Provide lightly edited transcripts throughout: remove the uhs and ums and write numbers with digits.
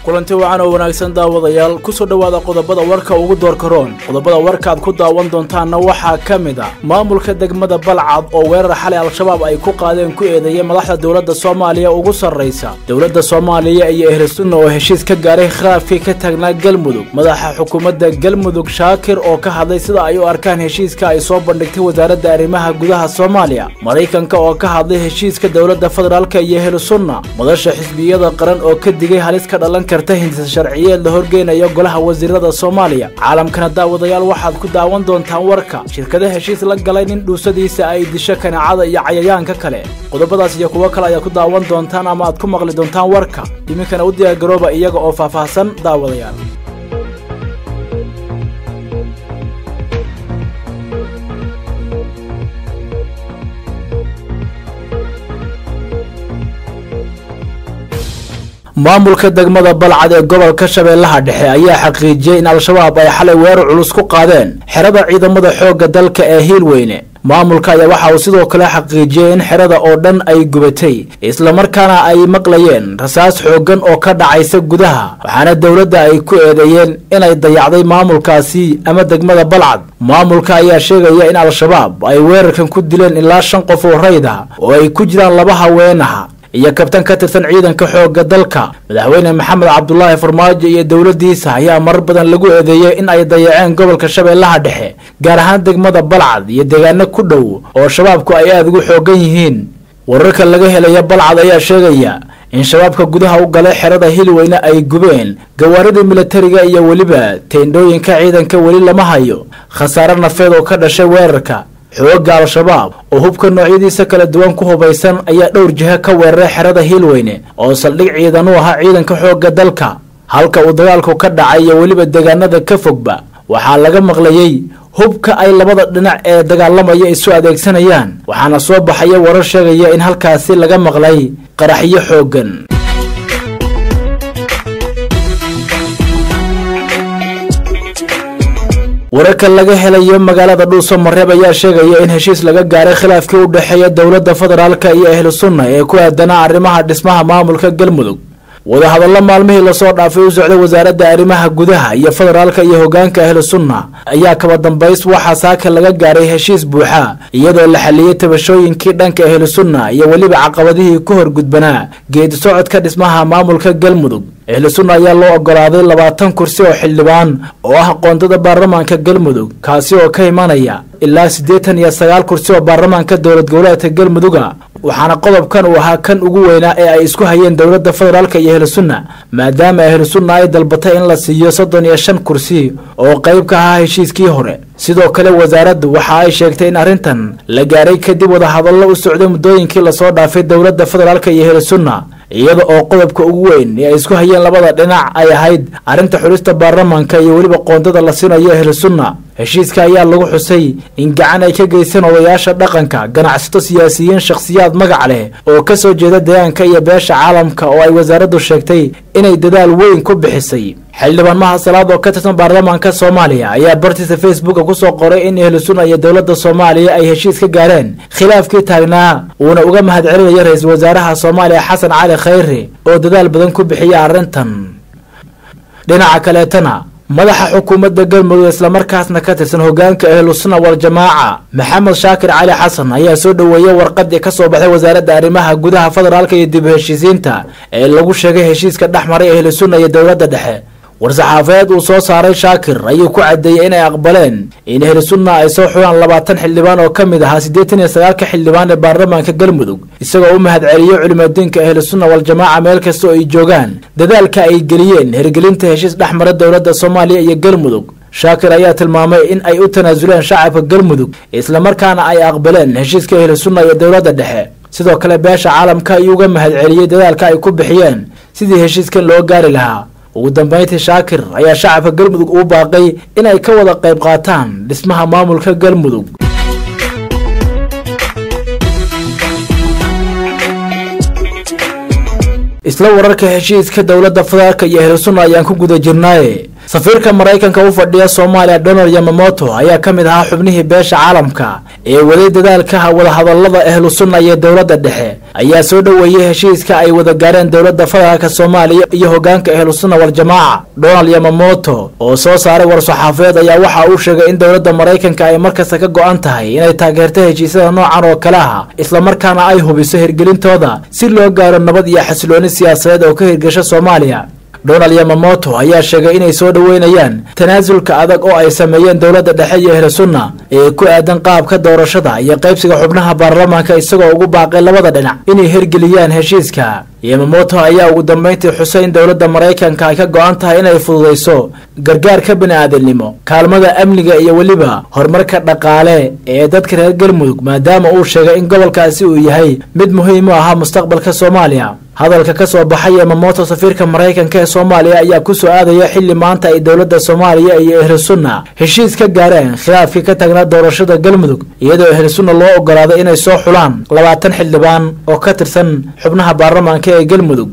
kulanti wacan oo wanaagsan daawadayaal ku soo dhawaada qodobada warka ugu doorka roon qodobada warka aad ku daawan doontaana waxa kamid ah maamulka degmada Balcad oo weerar xalay al-shabaab ay ku qaadeen ku eedeeyay madaxda dawladda Soomaaliya ugu sarreysa dawladda Soomaaliya iyo Ahlusunna oo heshiis ka gaaray khilaafkii ka taagnaa Galmudug madaxa xukuumadda Galmudug Shaakir oo ka hadlay sida ay u arkaan heshiiska ay soo bandhigtay wasaaradda arrimaha gudaha Soomaaliya Mareykanka oo ka hadlay heshiiska dawladda federaalka iyo Ahlusunna madasha xisbiyada qaran oo ka digay halis ka dhalan karta hindisa sharciyeed la horgeynayo golaha wasiirada Soomaaliya caalamkana daawadayaal waxaad ku daawan doontaan warka shirkadaha heshiis la galay in dhuusadiisa ay disho kanaacada iyo cayayaanka kale qodobadaas iyo kuwa kale ayaa ku daawan doontaan ama aad ku maqli doontaan warka iminkana u diyaar garooba iyaga oo faahfaahsan daawadayaal maamulka degmada Balcad ee gobolka Shabeellaha Dhexe ayaa xaqiijiyay in al-shabaab ay xalay weerar culus ku qaadeen xerada ciidamada xoogga dalka ee Hiilweyne maamulka ayaa waxa uu sidoo kale xaqiijiyay in xerada oo dhan ay gubatay isla markaana ay maqlayeen rasaas xooggan oo ka dhacaysa gudaha waxaana dawladda ay ku eedeeyeen inay dayacday maamulkaasi ama degmada Balcad maamulka ayaa sheegaya in al-shabaab ay weerarkan ku dileen ilaa 5 qof oo rayd ah oo ay ku jiraan 2 haweenaha iyo kabtan ka tirsan ciidanka xoogga dalka madaxweyne Mohamed Abdullaahi Farmaajo iyo dawladdiisa ayaa mar badan lagu eedeeyay in ay dayaceen gobolka Shabeellaha Dhexe gaar ahaan degmada Balcad iyo deegaano ku dhow oo shabaabku ay aad ugu xoogan yihiin wararka laga helay Balcad ayaa sheegaya in shabaabka gudaha u galay xerada Hiilweyne ay gubeen gawaaridii militariga iyo waliba teendooyinka ciidanka wali lama hayo khasaare nafeed oo ka dhashay weerarka xoogga al-shabaab oo hubka noocyadiisa kala duwan ku hubaysan ayaa dhowr jiha ka weeraray xerada Hiilweyne oo saldhig ciidan u ahaa ciidanka xoogga dalka halka uu dagaalku ka dhacay iyo waliba deegaanada ka fogba waxaa laga maqlayay hubka ay labada dhinac ee dagaalamaya isu adeegsanayaan waxaana soo baxaya warar sheegaya in halkaasi laga maqlay qaraxyo xooggan wararka laga helayo magaalada Dhuusamareeb ayaa sheegaya in heshiis laga gaaray khilaafkii u dhaxeeya dawladda federaalka iyo Ahlusunna ee ku aadanaa arrimaha dhismaha maamulka Galmudug wadahadallo maalmihii la soo dhaafay u socday wasaaradda arrimaha gudaha iyo federaalka iyo hoggaanka Ahlusunna ayaa kaba dambays waxa saaka laga gaaray heshiis buuxa iyadoo la xaliyay tabashooyinkii dhanka Ahlusunna iyo waliba caqabadihii ku horgudbanaa geedi socodka dhismaha maamulka Galmudug Ahlusunna ayaa loo ogolaaday 20 kursi oo xildhibaan oo ah qoondada baarlamaanka Galmudug kaasi oo ka imanaya ilaa 89 kursi oo baarlamaanka dawlad goboleedka Galmudug waxaana qodobkan uu ahaa kan ugu weynaa ee ay isku hayeen dawladda federaalka iyo Ahlusunna maadaama Ahlusunna ay dalbatay in la siiyo 35 kursi oo qayb ka ah heshiiskii hore sidoo kale wasaaraddu waxa ay sheegtay in arrintan la gaaray kadib wadahadallo u socday muddooyinkii la soo dhaafay dawladda federaalka iyo Ahlusunna iyada oo qodobka ugu weyn ee ay isku hayeen labada dhinac ay ahayd arrinta xulista baarlamaanka iyo waliba qoondada la siinayo Ahlusunna heshiiska ayaa lagu xusay in gacan ay ka geysan odayaasha dhaqanka ganacsato siyaasiyiin shakhsiyaad magac leh oo ka soo jeeda deegaanka iyo beesha caalamka oo ay wasaaraddu sheegtay inay dadaal weyn ku bixisay xildhibaan Mahasalaad oo ka tirsan baarlamaanka Soomaaliya ayaa bartiisa Facebook ku soo qoray in Ahlusunna iyo dawladda Soomaaliya ay heshiis ka gaareen khilaafkii taagnaa uuna uga mahadcelinayo ra'iisul wasaaraha Soomaaliya Xasan Cali Khayre oo dadaal badan ku bixiyay arrintan dhinaca kale tana madaxa xukuumadda Galmudug isla markaasna ka tirsan hoggaanka Ahlusunna wal Jamaaca Mohamed Shaakir Cali Xasan ayaa soo dhaweeyay warqad ka soo baxday wasaaradda arrimaha gudaha federaalka iyo dib u heshiisiinta ee lagu sheegay heshiiska dhaxmaray Ahlusunna iyo dawladda dhexe warsaxaafeed uu soo saaray Shaakir ayuu ku cadeeyay in ay aqbaleen in Ahlusunna ay soo xulaan 20 xildhibaan oo kamid ah 89 ka xildhibaan ee baarlamaanka Galmudug isagoo u mahadceliyay culimadiinka Ahlusunna wal Jamaaca meel kasta oo ay joogaan dadaalka ay geliyeen hirgelinta heshiis dhaxmaray dawladda Soomaaliya iyo Galmudug Shaakir ayaa tilmaamay in ay u tanaasuleen shacabka Galmudug isla markaana ay aqbaleen heshiiska Ahlusunna iyo dawladda dhexe sidoo kale beesha caalamka ayuu uga mahadceliyay dadaalka ay ku bixiyeen sidii heshiiskan loo gaari lahaa ugu dambeyntii Shaakir ayaa shacabka Galmudug u baaqay in ay ka wada qayb qaataan dhismaha maamulka Galmudug isla wararka heshiiska dawladda federaalka iyo Ahlusunna ayaan ku guda jirnaa safiirka Mareykanka u fadhiya Soomaaliya Donald Yamamoto ayaa kamid ahaa xubnihii beesha caalamka ee waday dadaalka wada hadallada Ahlusunna iyo dawladda dhexe ayaa soo dhaweeyay heshiiska ay wada gaareen dawladda federaalka Soomaaliya iyo hoggaanka Ahlusunna wal Jamaa. Donald Yamamoto oo soo saaray war-saxaafadeed ayaa waxa uu sheegay in dawladda Mareykanka ay markasta ka go'an tahay inay taageerto heshiisyada noocan oo kale ah isla markaana ay hubiso hirgelintooda si loo gaaro nabad iyo xasilooni siyaasadeed oo ka hirgasha Soomaaliya. Donald Yamamoto ayaa sheegay inay soo dhaweynayaan tanaasulka adag oo ay sameeyeen dawladda dhexe iyo Ahlusunna ee ku aadan qaabka doorashada iyo qaybsiga xubnaha baarlamaanka isagoo ugu baaqay labada dhinac inay hirgeliyaan heshiiska. Yamamoto ayaa ugu dambeyntii xusay in dawladda Mareykanka ay ka go'an tahay inay fududeyso gargaarka bini'aadanimo, kaalmada amniga iyo waliba horumarka dhaqaale ee dadka reer Galmudug maadaama uu sheegay in gobolkaasi uu yahay mid muhiim u ah mustaqbalka Soomaaliya. hadalka ka soo baxay Yamamoto safiirka Mareykanka ee Soomaaliya ayaa ku soo aadaya xilli maanta ay dawladda Soomaaliya iyo Ahlusunna heshiis ka gaareen khilaafkii ka tagnaa doorashada Galmudug iyadoo Ahlusunna loo ogolaaday inay soo xulaan 20 xildhibaan oo ka tirsan xubnaha baarlamaanka ee Galmudug.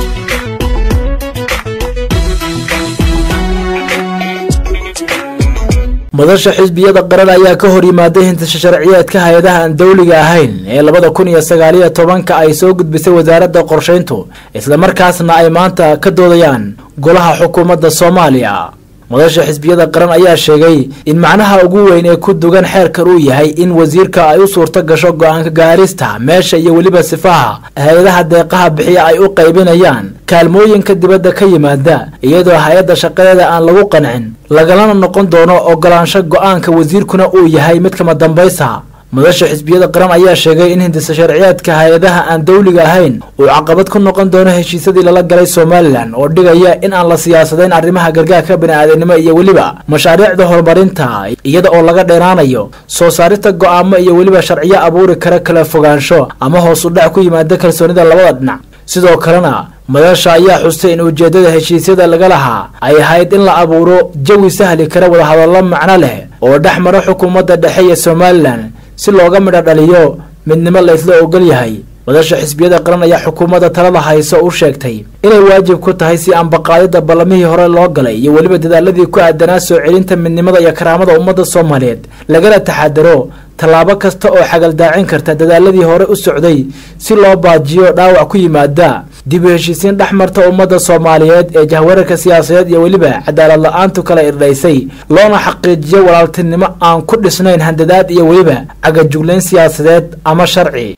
madasha xisbiyada qaran ayaa ka hor yimaaday hintasha sharciyeedka hay'adaha aan dawliga ahayn ee 2019 ay soo gudbisay wasaaradda qorsheyntu isla markaasna ay maanta ka doodayaan golaha xukuumadda Soomaaliya. madasha xisbiyada qaran ayaa sheegay in macnaha ugu weyn ee ku dugan xeerkan uu yahay in wasiirka ay u suurto gasho go'aanka gaarista meesha iyo waliba sifaha hay'adaha deeqaha bixiya ay u qaybinayaan kaalmooyinka dibadda ka yimaada iyadoo hay'adda shaqadeeda aan lagu qancin lagalana noqon doono ogolaansho go'aanka wasiirkuna uu yahay mid kama dambaysa. madasha xisbiyada qaran ayaa sheegay in hindisa sharciyeedka hay'adaha aan dawliga ahayn uu caqabad ku noqon doono heshiisyadii lala galay Somaliland oo dhigaya in aan la siyaasadeyn arrimaha gargaarka bini'aadanimo iyo waliba mashaariicda horumarinta iyada oo laga dheeraanayo soo saarista go'aamo iyo waliba sharciyo abuuri kara kala fogaansho ama hoos u dhac ku yimaada kalsoonida labada dhinac. sidoo kalena madasha ayaa xustay in ujeedada heshiisyada laga lahaa ay ahayd in la abuuro jawi sahli kara wada hadallo macno leh oo dhexmara xukuumadda dhexe ee Somaliland si looga midho dhaliyo midnimo la isla ogol yahay. madasha xisbiyada qaran ayaa xukuumadda talada hayso u sheegtay inay waajib ku tahay si aan baqaayada ballamihii hore loo galay iyo waliba dadaaladii ku aadanaa soo celinta midnimada iyo karaamada ummadda Soomaaliyeed lagala taxadaro tallaabo kasta oo xagal daacin karta dadaaladii hore u socday si loo baajiyo dhaawac ku yimaada dib u heshiisiin dhexmarta ummadda Soomaaliyeed ee jahwarka siyaasadeed iyo waliba cadaalad la'aantu kala irdhaysay loona xaqiijiyo walaaltinimo aan ku dhisnayn handadaad iyo waliba cagajuglayn siyaasadeed ama sharci.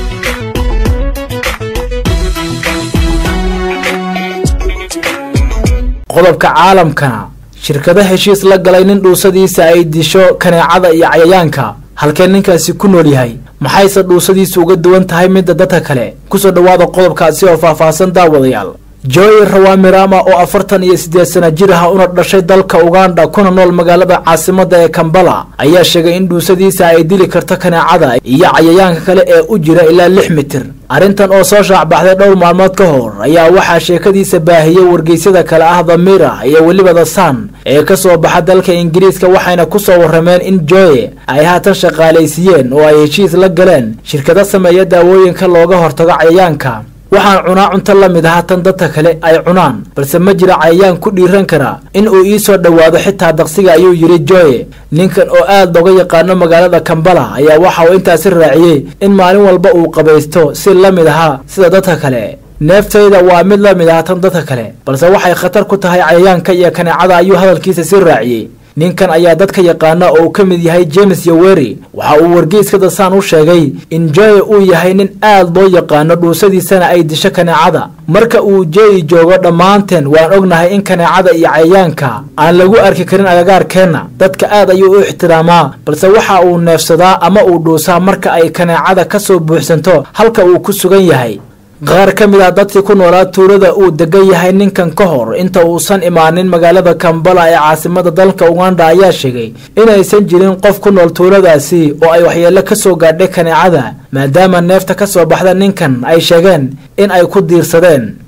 qodobka caalamkana shirkadaha heshiis la galay nin dhuusadiisa ay disho kaneecada iyo cayayaanka halkeen ninkaasi ku nool yahay maxayse dhuusadiisu uga duwan tahay midda dadka kale. kusoo dhawaada qodobkaasi oo faahfaahsan daawadayaal. Joy Rawamirama oo 48 sano jir ah una dhashay dalka Uganda kuna nool magaalada caasimadda ee Kampala ayaa sheegay in dhuusadiisa ay dili karto kaneecada iyo cayayaanka kale ee u jira ilaa 6 mitir. arrintan oo soo shaac baxday dhowr maalmood ka hor ayaa waxaa sheekadiisa baahiyay wargeysyada kale ah The Mirror iyo waliba The Sun ee ka soo baxa dalka Ingiriiska waxayna ku soo warameen in Joy ay haatan shaqaalaysiiyeen oo ay heshiis la galeen shirkado sameeya daawooyinka looga hortago cayayaanka. waxaan cunaa cunto la mid ah tan dadka kale ay cunaan balse ma jira cayayaan ku dhiiran kara in uu ii soo dhawaado xitaa daqsiga ayuu yiri Joy. ninkan oo aad looga yaqaano magaalada Kampala ayaa waxa uu intaasi raaciyay in maalin walba uu qabaysto si la mid ah sida dadka kale. neeftayda waa mid la mid ah tan dadka kale balse waxay khatar ku tahay cayayaanka iyo kaneecada ayuu hadalkiisa si raaciyay. ninkan ayaa dadka yaqaana oo ka mid yahay James Yoweri waxa uu wargeyska The Sun u sheegay in Joy uu yahay nin aad loo yaqaano dhuusadiisana ay disho kaneecada. marka uu Joy joogo dhammaanteen waan ognahay in kaneecada iyo cayayaanka aan lagu arki karin agagaarkeena dadka aad ayuu u ixtiraamaa balse waxa uu neefsadaa ama uu dhuusaa marka ay kaneecada ka soo buuxsanto halka uu ku sugan yahay. qaar ka mid ah dadkii ku noolaa tuulada uu degan yahay ninkan ka hor inta uusan imaanin magaalada Kampala ee caasimadda dalka Uganda ayaa sheegay inaysan jirin qof ku nool tuuladaasi oo ay waxyeello ka soo gaadhay kaneecada maadaama neefta ka soo baxda ninkan ay sheegeen in ay ku diirsadeen.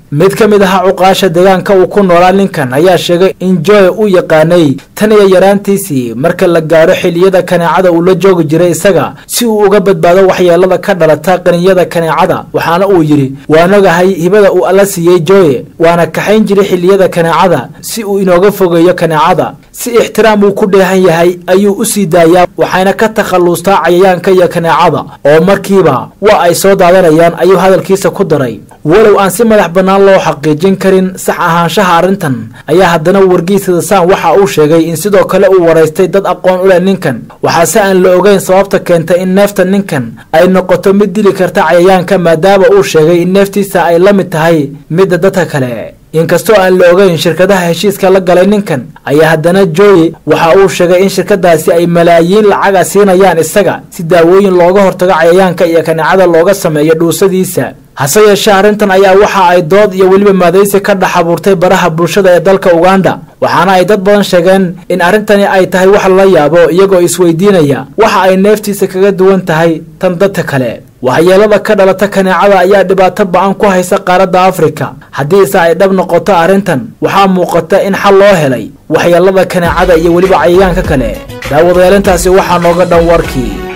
mid ka mid ah cuqaasha deegaanka uu ku noolaa ninkan ayaa sheegay in Joy uu yaqaanay tan iyo yaraantiisii marka la gaaro xilliyada kaneecada uu la joogi jiray isaga si uu uga badbaado waxyeelada ka dhalata qaniyada kaneecada waxaana uu yiri waanagahay hibada uu alla siiyay Joy waana kaxayn jiray xilliyada kaneecada si uu inooga fogeeyo kaneecada si ixtiraam uu ku dheehan yahay ayuu u sii daayaa waxayna ka takhalustaa cayayaanka iyo kaneecada oo markiiba waa ay soo daadanayaan ayuu hadalkiisa ku daray walow aan si madax banaan loo xaqiijin karin sax ahaanshaha arintan ayaa haddana wargeysyada saan waxa uu sheegay in sidoo kale uu wareystay dad aqoon u leh ninkan waxaase aan la ogeyn sababta keentay in neefta ninkan ay noqoto mid dili karta cayayaanka maadaama uu sheegay in neeftiisa ay la mid tahay midda dadka kale inkastoo aan la ogeyn shirkadaha heshiiska la galay ninkan ayaa haddana Joy waxa uu sheegay in shirkadaasi ay malaayiin lacag siinayaan isaga si daawooyin looga hortago cayayaanka iyo kaneecada looga sameeyo dhuusadiisa hase yeeshee arrintan ayaa waxa ay dood iyo weliba maadaysi ka dhex abuurtay baraha bulshada ee dalka Uganda waxaana ay dad badan sheegeen in arrintani ay tahay wax la yaabo iyagoo isweydiinaya waxa ay neeftiisa kaga duwan tahay tan dadka kale waxyeelada ka dhalata kaneecada ayaa dhibaato ba'an ku haysa qaaradda Afrika haddiise ay dhab noqoto arrintan waxaa muuqata in xal loo helay waxyeelada kaneecada iyo weliba cayayaanka kale daawadayaashaasi waxaa nooga dhan warkii